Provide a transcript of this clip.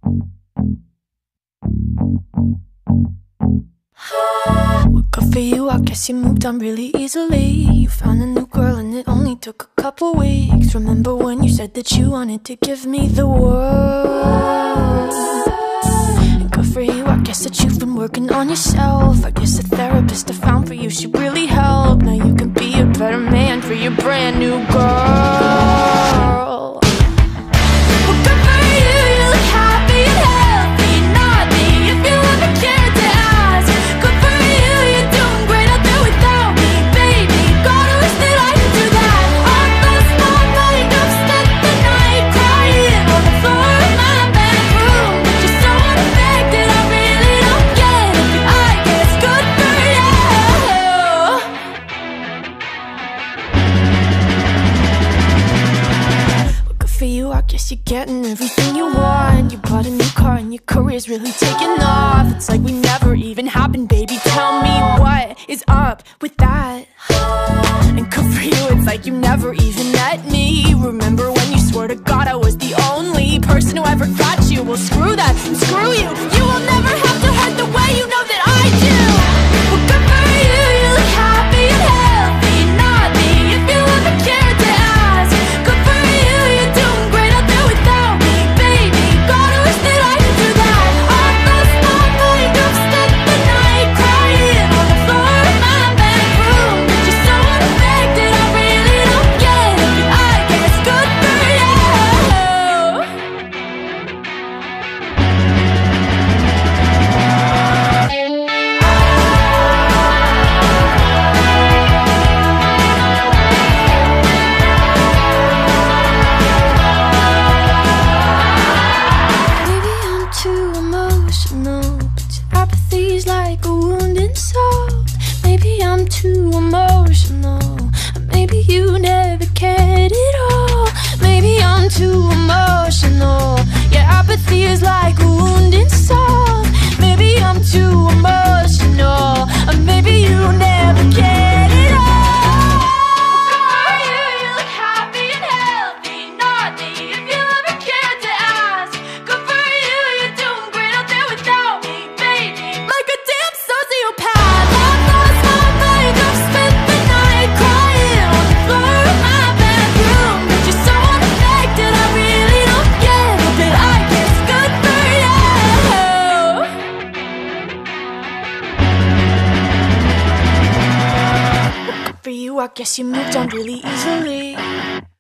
Well, good for you, I guess you moved on really easily. You found a new girl and it only took a couple weeks. Remember when you said that you wanted to give me the world? And good for you, I guess that you've been working on yourself. I guess the therapist I found for you, she really helped. Now you can be a better man for your brand new girl. Well, good for you, you look happy and healthy. Not me, if you ever cared to ask. Good for you, you're doing great out there without me, baby. God, I wish that I could do that. I lost my mind, I've spent the night crying on the floor of my bedroom. But you're so unaffected, I really don't get it. I guess good for you. Well, good for you, I guess you're getting everything you want. You bought a new car and your career's really taking off. It's like we never even happened, baby. Tell me what is up with that? And good for you, it's like you never even met me. Remember when you swore to God I was the only person who ever got you? Well, screw that and screw you. You will never have to hurt the way you know that I do. Well, good for you, you look happy and healthy. Not me, if you ever cared to ask. Good for you, you're doing great out there without me, baby. God, I wish that I could do that. I lost my mind, I've spent the night crying on the floor of my bedroom. But you're so unaffected, I really don't get it. But I guess good for you. Maybe I'm too emotional, but your apathy's like a wounded soul. Maybe I'm too emotional, or maybe you never cared at all. Maybe I'm too emotional, your apathy is like a wounded soul. Maybe I'm too emotional, or maybe you never cared at all. Good for you, you look happy and healthy. Not me, if you ever cared to ask. Good for you, you're doing great out there without me, baby. Like a damn sociopath, I've lost my mind. I've spent the night crying on the floor of my bedroom. But you're so unaffected, I really don't get it. But I guess good for you. Good for you, I guess you moved on really easily.